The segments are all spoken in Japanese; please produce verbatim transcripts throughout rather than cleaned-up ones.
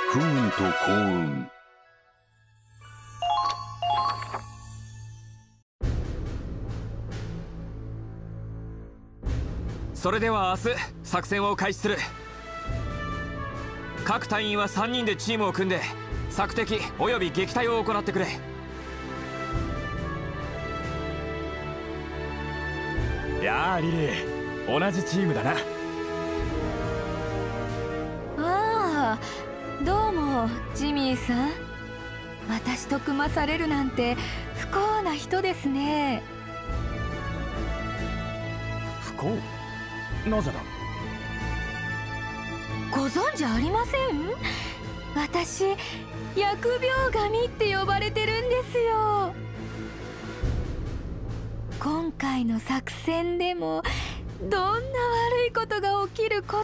不運と幸運。 それでは明日作戦を開始する。各隊員はさんにんでチームを組んで索敵および撃退を行ってくれ。 やあリリー、同じチームだな。 ああ、どうもジミーさん。私と組まされるなんて不幸な人ですね。 不幸？なぜだ？ ご存知ありません？私疫病神って呼ばれてるんですよ。今回の作戦でもどんな悪いことが起きることや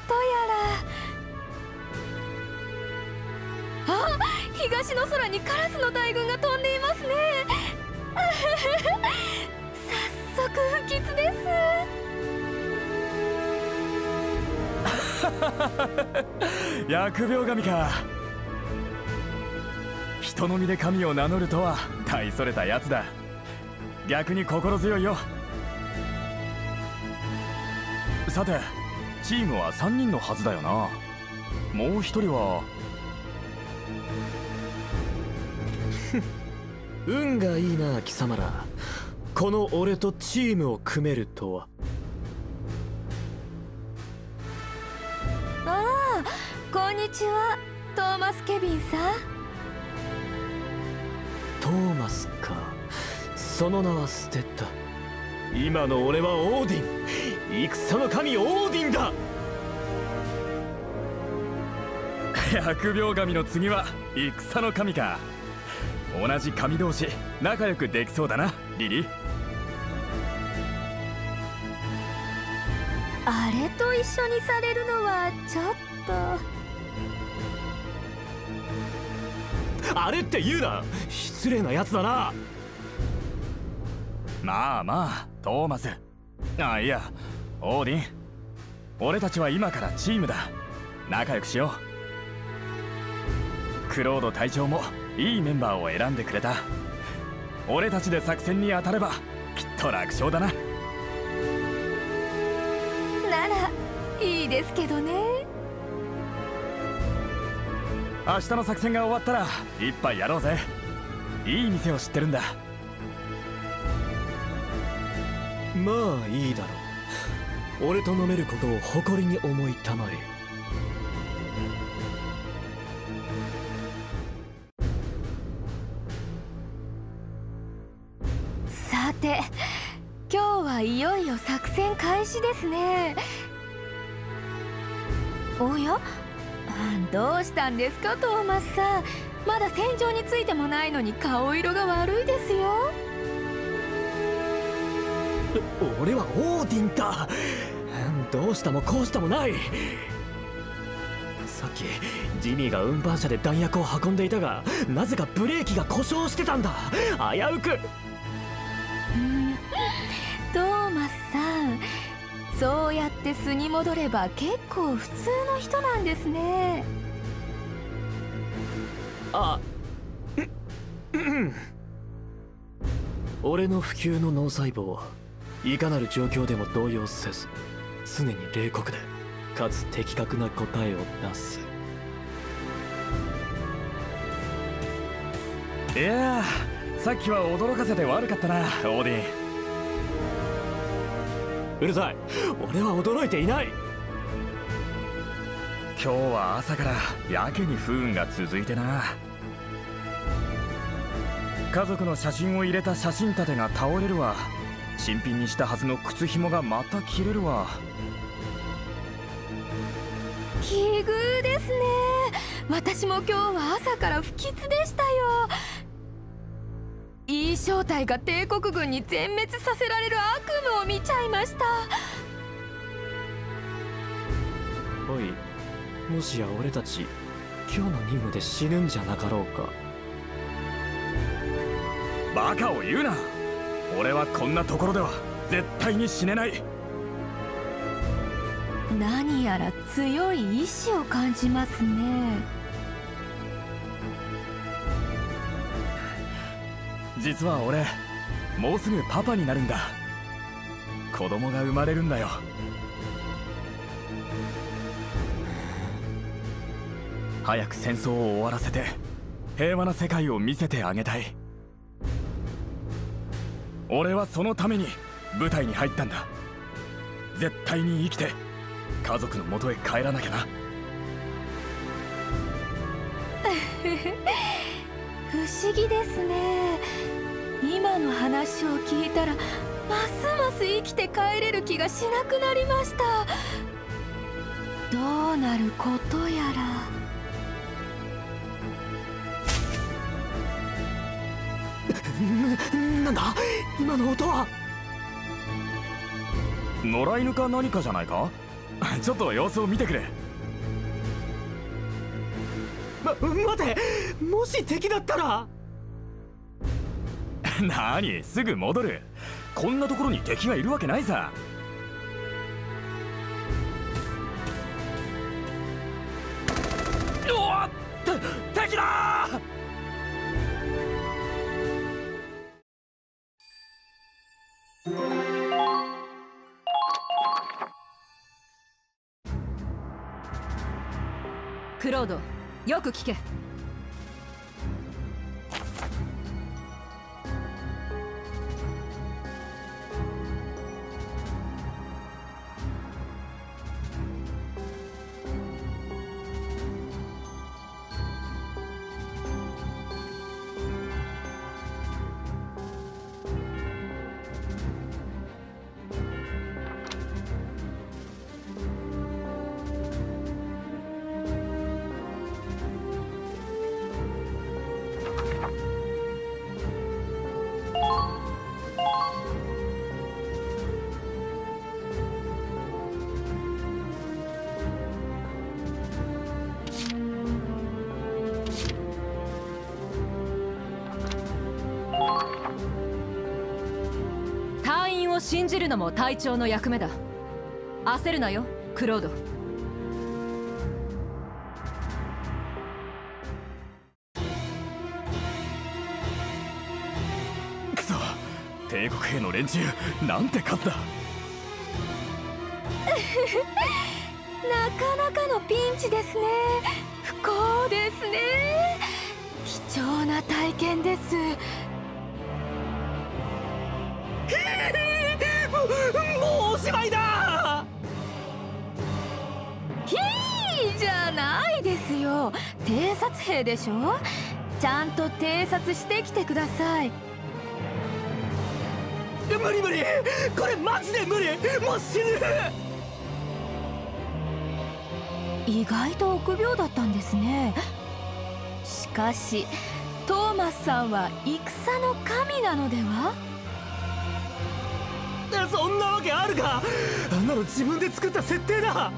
ら。あ、東の空にカラスの大群が飛んでいますね。早速不吉です。 疫病神か。人の身で神を名乗るとは大それたやつだ。逆に心強いよ。さてチームはさんにんのはずだよな。もう一人は運がいいな貴様ら。この俺とチームを組めるとは。 ああ、こんにちは、トーマス・ケビンさん。 トーマスか。その名は捨てた。今の俺はオーディン、戦の神オーディンだ。 疫病神の次は戦の神か。同じ神同士仲良くできそうだなリリー。 あれと一緒にされるのはちょっと。 あれって言うな、失礼なやつだな。 まあまあトーマス、あいやオーディン、俺たちは今からチームだ。仲良くしよう。クロード隊長もいいメンバーを選んでくれた。俺たちで作戦に当たればきっと楽勝だな。 ならいいですけどね。 明日の作戦が終わったら一杯やろうぜ。いい店を知ってるんだ。 まあいいだろう。俺と飲めることを誇りに思いたまえ。 さて今日はいよいよ作戦開始ですね。おや、どうしたんですかトーマスさん。まだ戦場についてもないのに顔色が悪いですよ。 俺はオーディンだ。どうしたもこうしたもない。さっきジミーが運搬車で弾薬を運んでいたが、なぜかブレーキが故障してたんだ。危うく。 トーマスさん、そうやって素に戻れば結構普通の人なんですね。 あ、う、うん。俺の普及の脳細胞、いかなる状況でも動揺せず、常に冷酷でかつ的確な答えを出す。 いやー、さっきは驚かせて悪かったなオーディン。 うるさい、俺は驚いていない。 今日は朝からやけに不運が続いてな。家族の写真を入れた写真立てが倒れるわ。新品にしたはずの靴紐がまた切れるわ。 奇遇ですね。私も今日は朝から不吉でしたよ。いい正体が帝国軍に全滅させられる悪夢を見ちゃいました。 おい、もしや俺たち今日の任務で死ぬんじゃなかろうか。 バカを言うな。俺はこんなところでは絶対に死ねない。 何やら強い意志を感じますね。 実は俺もうすぐパパになるんだ。子供が生まれるんだよ。早く戦争を終わらせて平和な世界を見せてあげたい。俺はそのために部隊に入ったんだ。絶対に生きて家族の元へ帰らなきゃな。 不思議ですね。今の話を聞いたらますます生きて帰れる気がしなくなりました。どうなることやら。 な、なんだ今の音は。 野良犬か何かじゃないか。ちょっと様子を見てくれ。 ま、待て、もし敵だったら。 何、すぐ戻る。こんなところに敵がいるわけないさ。うわっ、敵だー。 クロード、よく聞け。信じるのも隊長の役目だ。焦るなよ、クロード。 くそ、帝国兵の連中なんて数だ。 なかなかのピンチですね。不幸ですね。貴重な体験です。 もうおしまいだ。 ひーじゃないですよ。偵察兵でしょ。ちゃんと偵察してきてください。 無理無理、これマジで無理。もう死ぬ。 意外と臆病だったんですね。しかしトーマスさんは戦の神なのでは。 そんなわけあるか。あんなの自分で作った設定だ。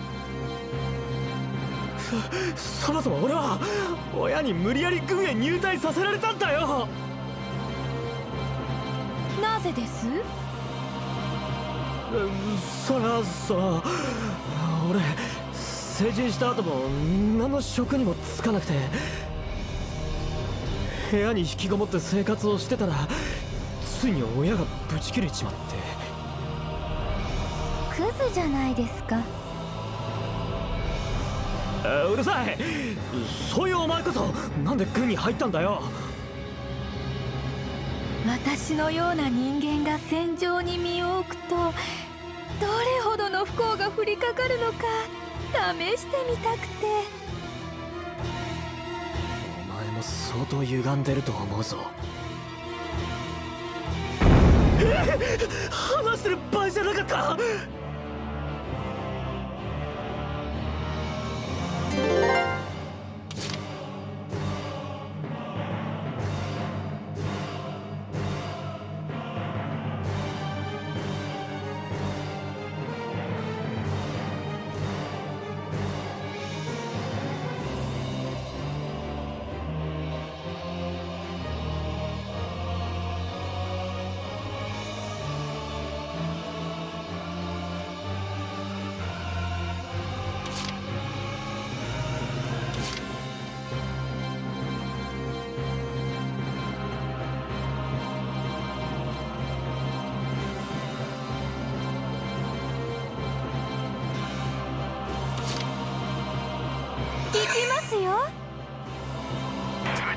そ、そもそも俺は親に無理やり軍へ入隊させられたんだよ。 なぜです？ そりゃその俺成人した後も何の職にも就かなくて、部屋に引きこもって生活をしてたらついに親がブチ切れちまって。 クズじゃないですか。 うるさい。そういうお前こそなんで軍に入ったんだよ。 私のような人間が戦場に身を置くとどれほどの不幸が降りかかるのか試してみたくて。 お前も相当歪んでると思うぞ。えっ、話してる場合じゃなかった。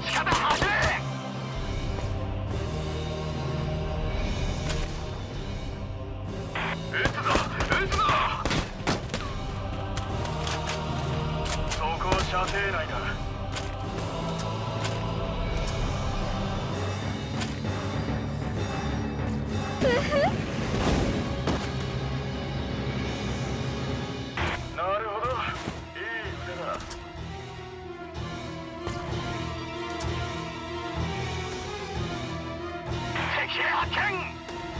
ち方走れ。撃つぞ撃つぞ。そこは射程内だ。なるほど、いい腕だ。敵発見。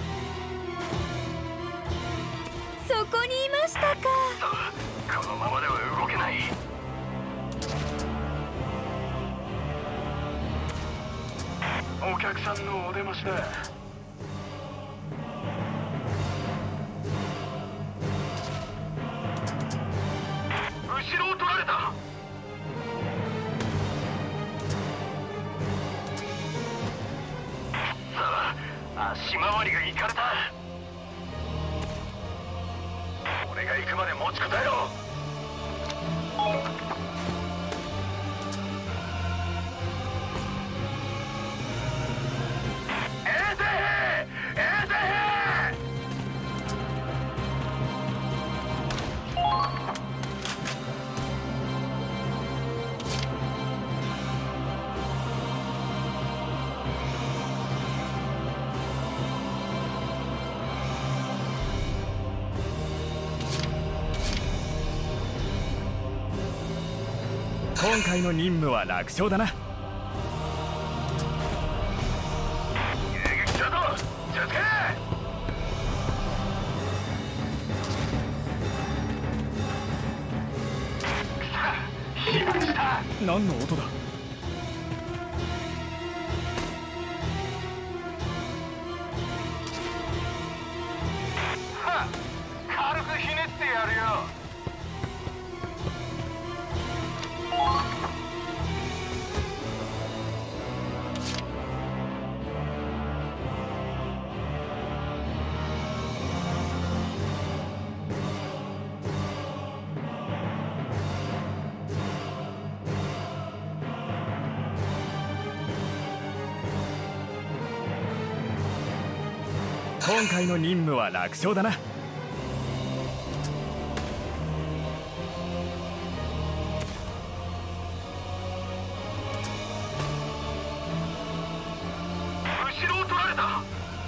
そこにいましたか。 このままでは動けない。お客さんのお出ましだ。後ろを取られた。さあ、足回りがいかれた。俺が行くまで持ちこたえろ。ええぜええぜ。 今回の任務は楽勝だな。 迎撃するぞ。気をつけ。飛躍した。 何の音だ。 はっ、軽くひねってやるよ。 今回の任務は楽勝だな。 後ろを取られた。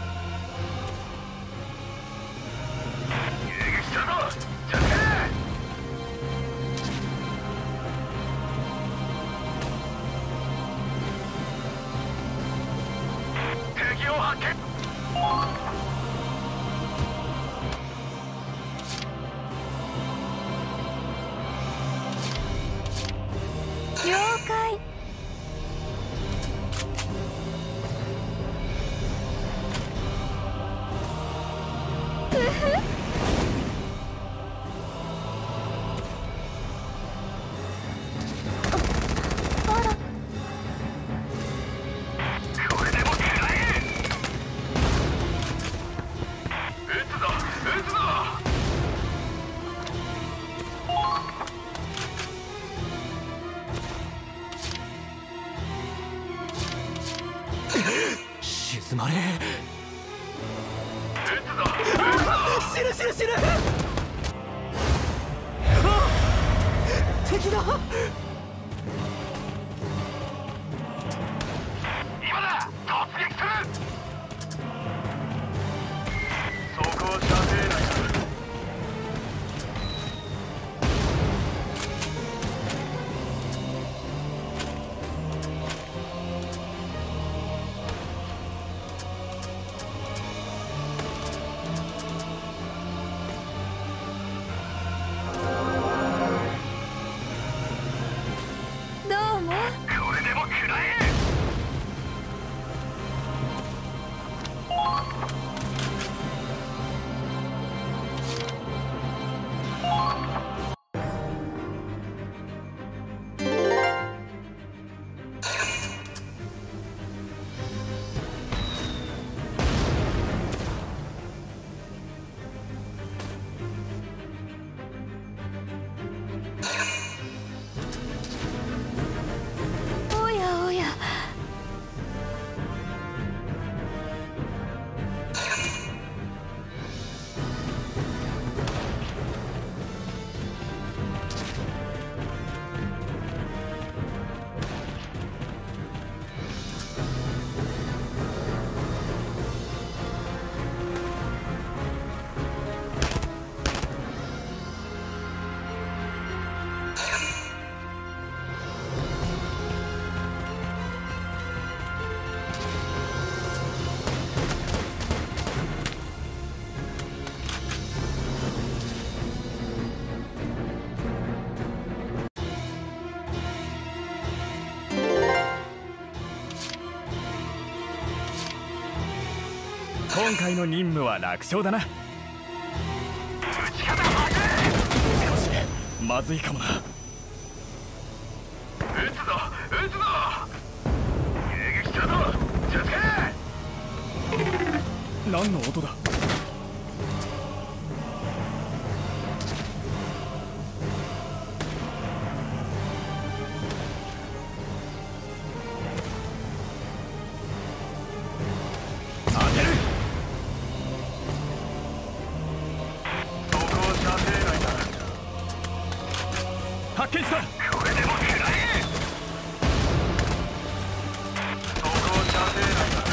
迎撃するぞ。気をつけ。敵を発見。 了解。うふ。あら。 これでも食らえ。撃つぞ撃つぞ。 沈まれ。 撃つぞ撃つぞ。 死ぬ死ぬ死ぬ。あっ、敵だ。 今だ。突撃する。そこは射程内だ。 今回の任務は楽勝だな。まずいかもな。 撃つぞ撃つぞ、迎撃中だ、気をつけ。 何の音だ。当てる。 そこを射程内だ。 発見した。 これでも食らえ。そこを射程内だ。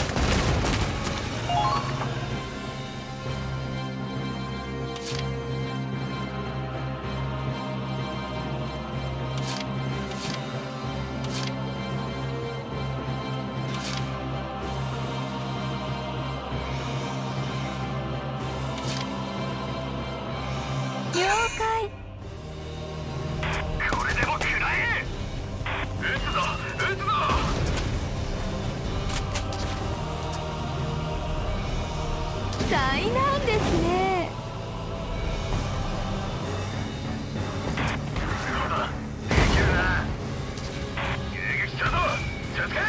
了解。 これでも食らえ。撃つぞ撃つぞ。 災難ですね。 そうだ、できるな。迎撃中だ、気をつけ。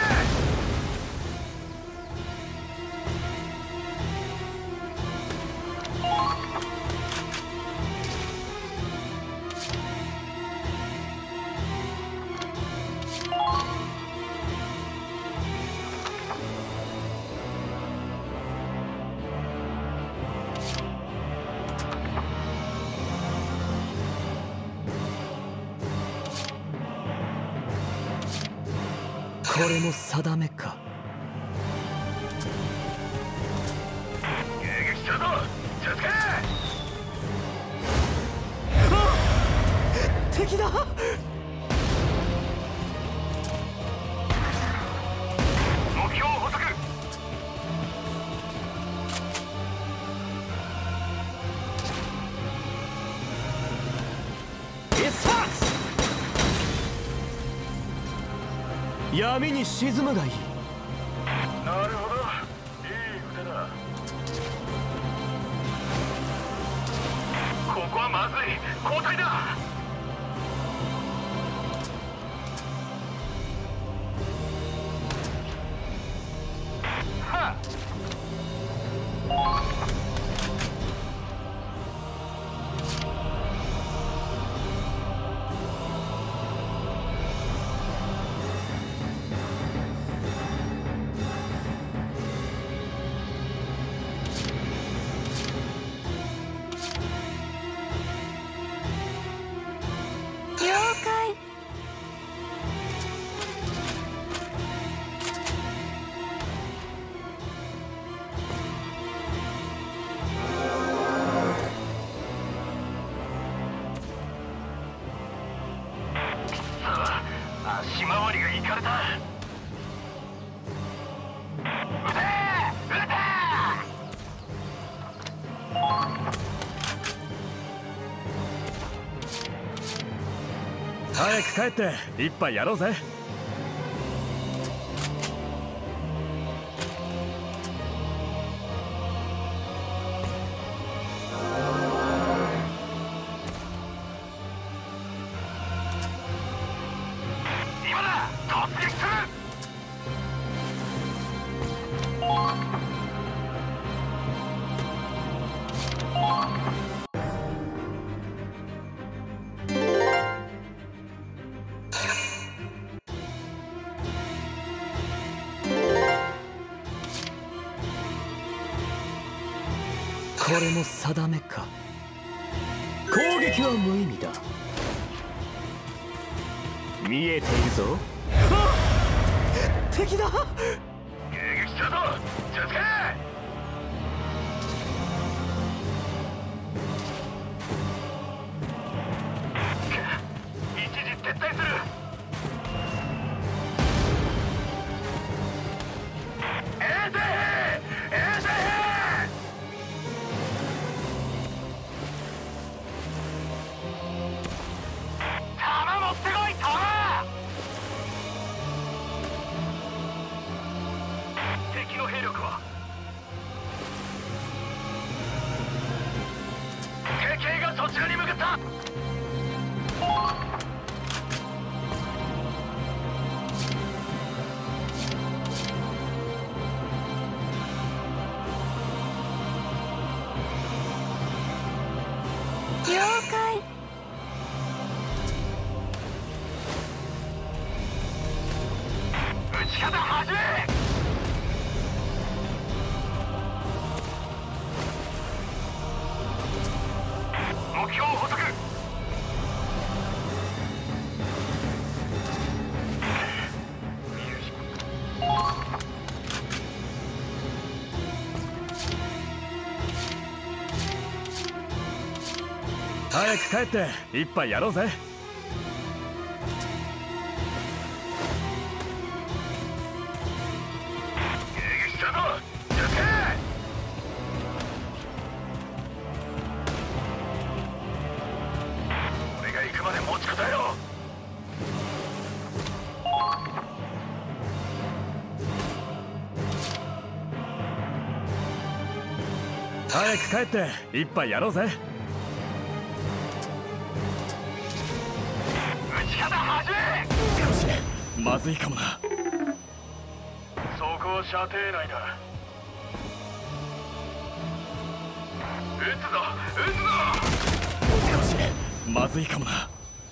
これも定めか。 迎撃中だ、気をつけ。 敵だ。 目標捕捉。 エスファーツ。闇に沈むがいい。 なるほど、いい腕だ。ここはまずい、交代だ。はっ。 了解。 さあ、足回りがいかれた。撃て撃て。 早く帰って一杯やろうぜ。 今だ、突撃する。 これも定めか。攻撃は無意味だ。見えているぞ。敵だ。 迎撃中だ、気をつけ。一時撤退する。衛生兵衛生兵。弾持ってこい、弾。敵の兵力はだ。 了解。 撃ち方始め。目標捕捉。 早く帰って一杯やろうぜ。 迎撃したぞ。撃て。俺が行くまで持ちこたえろ。 早く帰って一杯やろうぜ。少しまずいかもな。 そこ射程内だ。撃つぞ撃つぞ。 少しまずいかもな。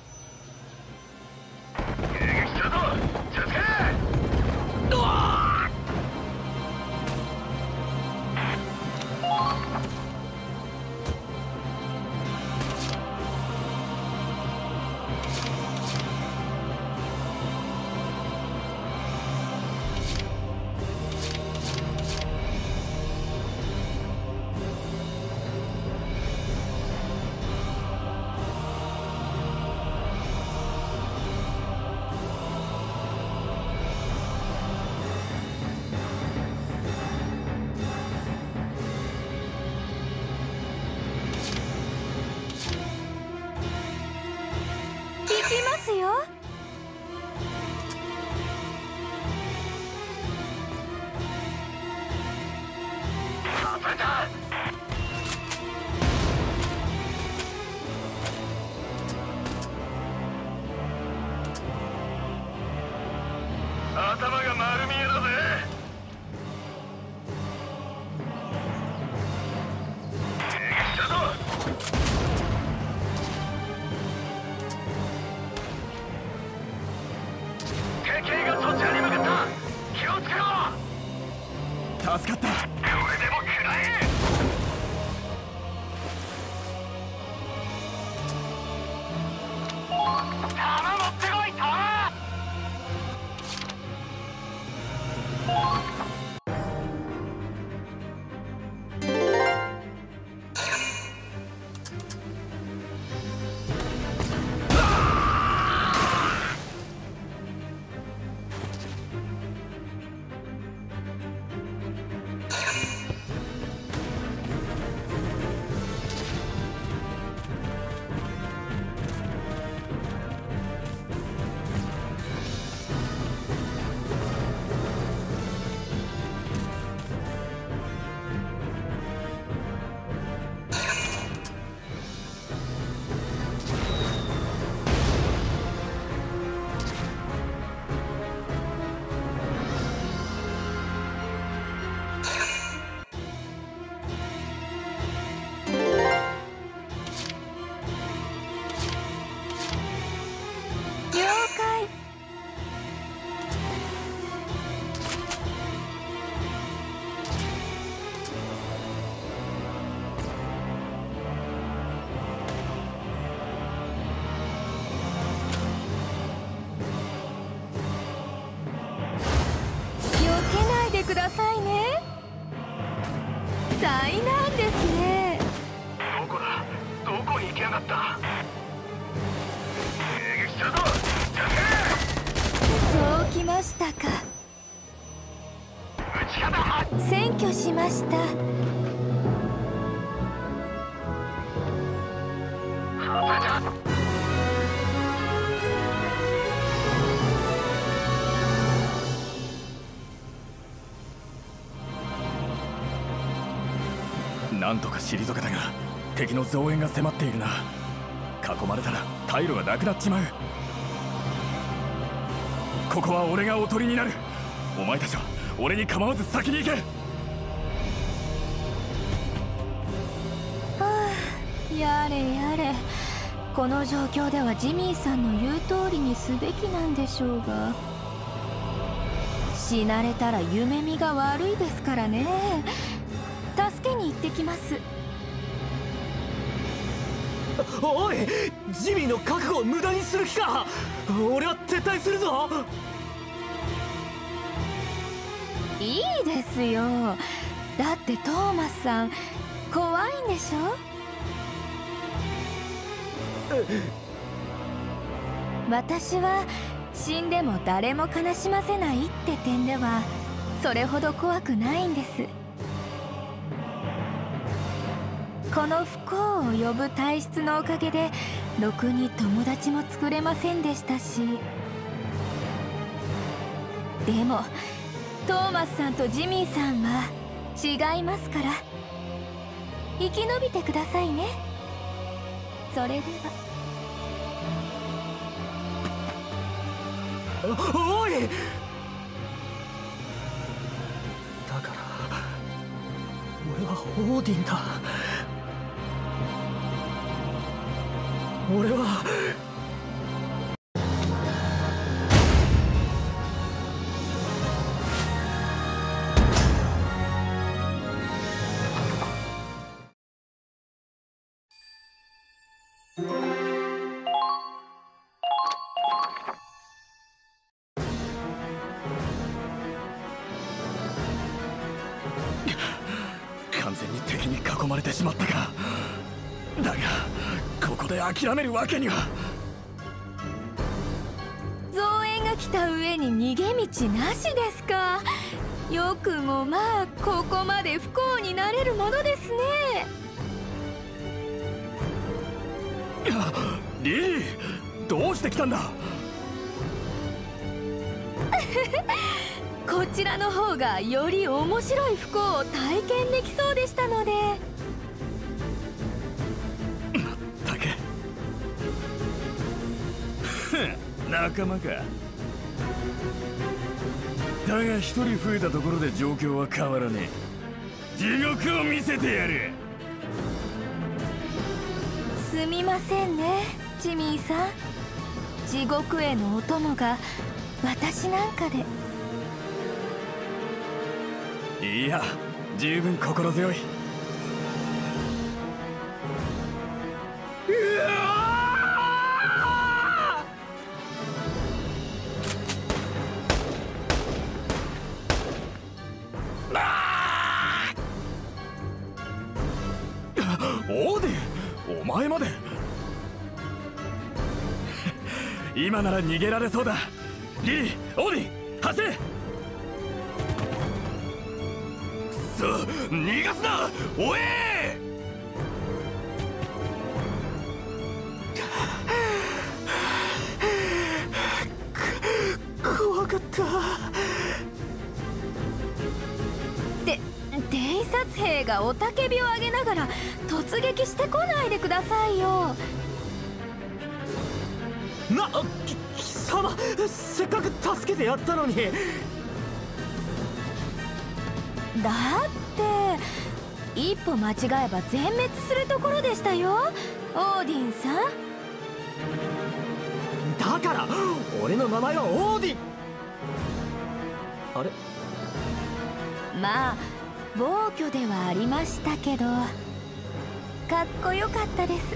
迎撃したぞ。続け。うわー。 行きますよ。 外れた。頭が丸見えだぜ。迎撃したぞ。敵兵がそちらに向かった。気をつけろ。 助かった。 これでも食らえ。弾持ってこい。弾。 くださいね。災難ですね。 どこだ。どこに行きやがった。迎撃するぞ。 そうきましたか。 撃ち方は占拠しました。 なんとか退けたが敵の増援が迫っているな。 囲まれたら退路がなくなっちまう。ここは俺がおとりになる。お前たちは俺に構わず先に行け。 はあ、やれやれ。この状況ではジミーさんの言う通りにすべきなんでしょうが、死なれたら夢見が悪いですからね。助けに行ってきます。 おい、ジミーの覚悟を無駄にする気か。俺は撤退するぞ。 いいですよ。だってトーマスさん怖いんでしょ。私は死んでも誰も悲しませないって点ではそれほど怖くないんです。この不幸を呼ぶ体質のおかげでろくに友達も作れませんでしたし、でもトーマスさんとジミーさんは違いますから、生き延びてくださいね。それでは。 おい、だから俺はオーディンだ。俺は完全に敵に囲まれてしまったか。だがここで諦めるわけには。 増援が来た上に逃げ道なしですか。よくもまあここまで不幸になれるものですね。 リリー、どうして来たんだ。 こちらの方がより面白い不幸を体験できそうでしたので。 まったく仲間か。だが一人増えたところで状況は変わらねえ。地獄を見せてやる。 すみませんねジミーさん。地獄へのお供が私なんかで。 いや、十分心強い。うわオーディン、お前まで。今なら逃げられそうだ。リリー、オーディン、走れ。くそ、逃がすな、おえー。怖かった。 で偵察兵が雄たけびを上げながら突撃してこないでくださいよ。 な、き貴様、せっかく助けてやったのに。 だって一歩間違えば全滅するところでしたよオーディンさん。 だから俺の名前はオーディン。あれ、 まあ暴挙ではありましたけどかっこよかったです。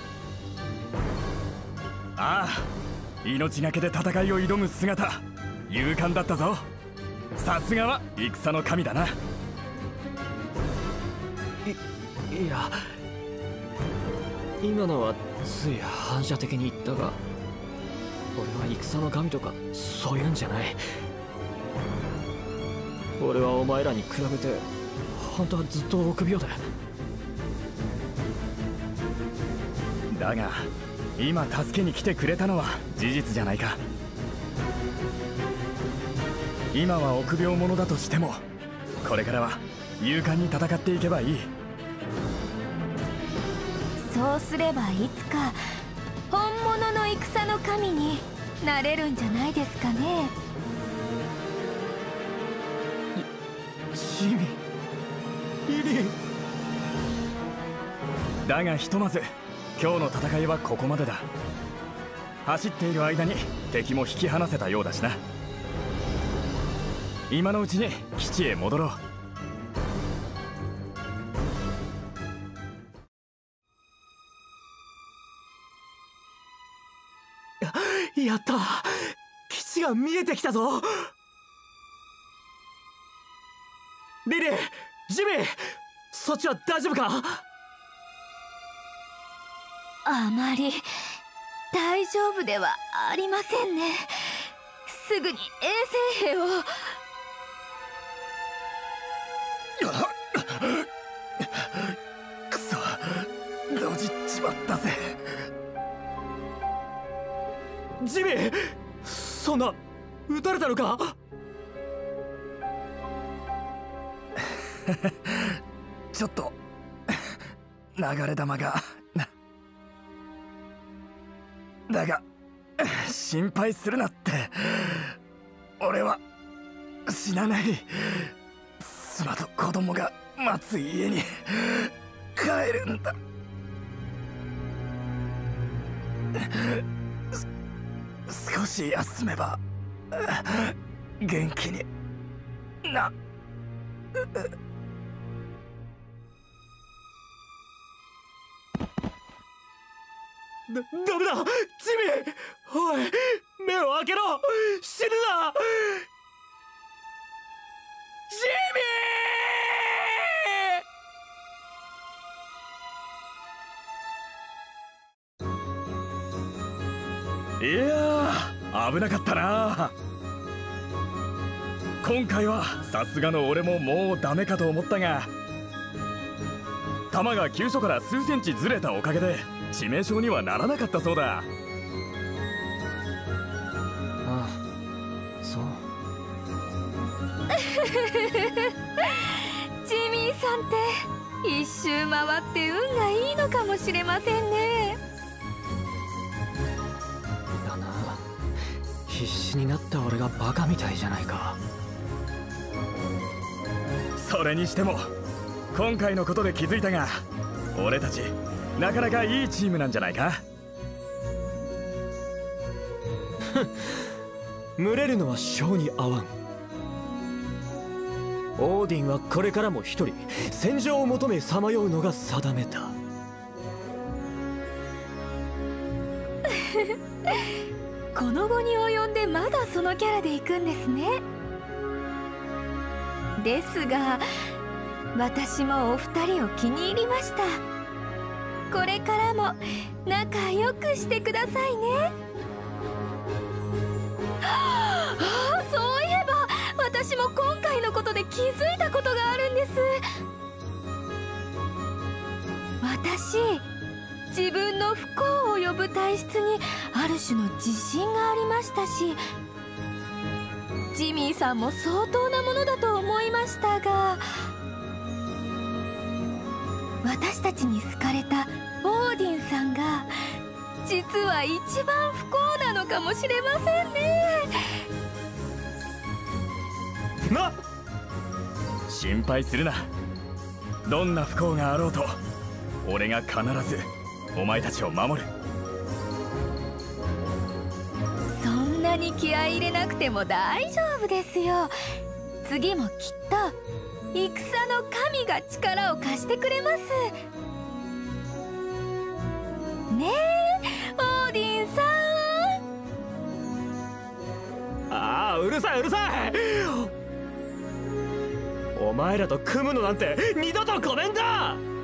ああ、命がけで戦いを挑む姿勇敢だったぞ。さすがは戦の神だな。 いいや、今のはつい反射的に言ったが、俺は戦の神とかそういうんじゃない。俺はお前らに比べて本当はずっと臆病だ。 だが今助けに来てくれたのは事実じゃないか。今は臆病者だとしてもこれからは勇敢に戦っていけばいい。 そうすればいつか物の戦の神になれるんじゃないですかね。 ジミー、リリー。 だがひとまず今日の戦いはここまでだ。走っている間に敵も引き離せたようだしな。今のうちに基地へ戻ろう。 やった、基地が見えてきたぞ。リリー、ジミー、そっちは大丈夫か？ あまり大丈夫ではありませんね。すぐに衛生兵を。 くそ、ドジっちまったぜ。 ジミー、そんな撃たれたのか？ ちょっと流れ弾がな。だが心配するなって、俺は死なない。妻と子供が待つ家に帰るんだ。少し休めば元気にな。 ダメだ、ジミー、おい、目を開けろ、死ぬな。ジミー！ いやー、危なかったな。今回はさすがの俺ももうダメかと思ったが、弾が急所から数センチずれたおかげで致命傷にはならなかったそうだ。 ああ、そう。 ジミーさんって一周回って運がいいのかもしれませんね。 だな、必死になった俺がバカみたいじゃないか。 それにしても今回のことで気づいたが、俺たちなかなかいいチームなんじゃないか。 群れるのは性に合わん。オーディンはこれからも一人戦場を求めさまようのが定めた。 この後に及んでまだそのキャラで行くんですね。ですが私もお二人を気に入りました。これからも仲良くしてくださいね。ああ、そういえば私も今回のことで気づいたことがあるんです。私、自分の不幸を呼ぶ体質にある種の自信がありましたし、ジミーさんも相当なものだと思いましたが、私たちに好かれたオーディンさんが実は一番不幸なのかもしれませんね。 な、 心配するな。どんな不幸があろうと俺が必ずお前たちを守る。 そんなに気合い入れなくても大丈夫ですよ。次もきっと戦の神が力を貸してくれます。ねえ、オーディンさん。 ああ、うるさいうるさい。お前らと組むのなんて二度とごめんだ。